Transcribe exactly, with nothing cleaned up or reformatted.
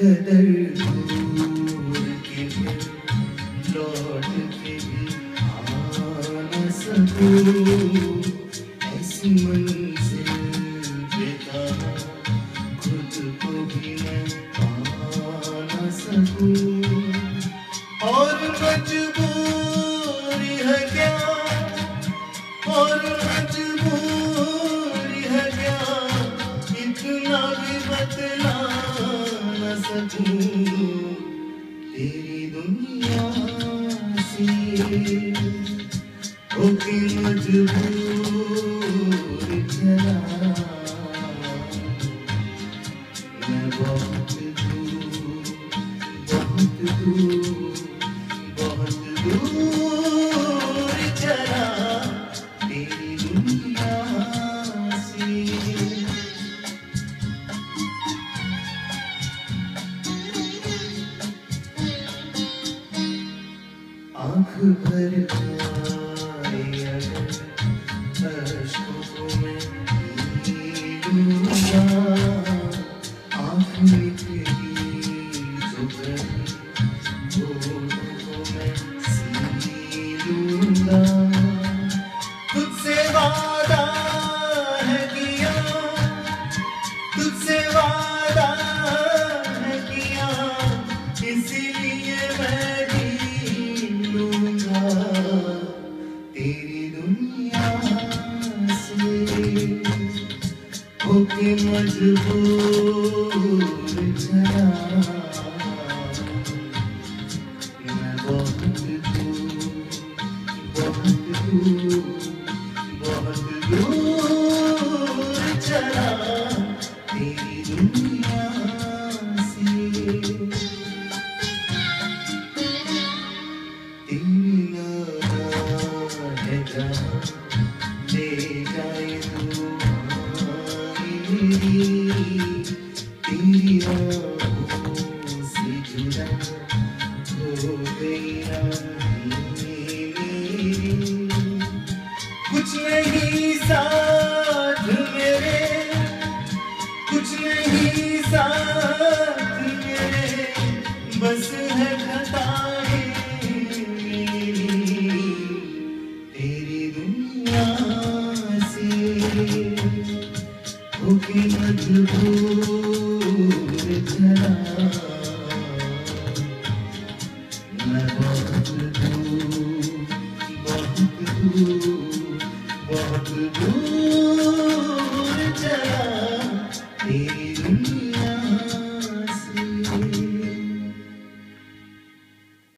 कदर दूर के फिर लौट के भी आ न सकूं, ऐसी मंजिल बेकरार खुद को भी मैं पा न सकूं। और मजबूरी है क्या, और मजबूरी है क्या, इतना भी बतला न सकूं तेरी दुनिया से। होके मजबूर चला मैं बहुत दूर, बहुत दूर, बहुत दूर चला तेरी दुनिया से। आँख भर आए अगर अश्कों को मैं पी लूँगा, आँख निकली जो कभी होठों को मैं सी लूँगा। तुझसे वादा है किया, तुझसे वादा है किया, इसीलिए मैं जी लूँगा तेरी दुनिया से। होके मजबूर चला मैं बहुत दूर, बहुत दूर, बहुत दूर चला तेरी दुनिया से। तेरी नादा है जहाँ ले जाए तू मेरी, तेरी आँखों से जुदा हो गई राहें मेरी। कुछ नहीं साथ मेरे, कुछ नहीं साथ मेरे, बस है खताएं मेरी तेरी दुनिया से। होके मजबूर चला मैं बहुत दूर, बहुत दूर, बहुत दूर चला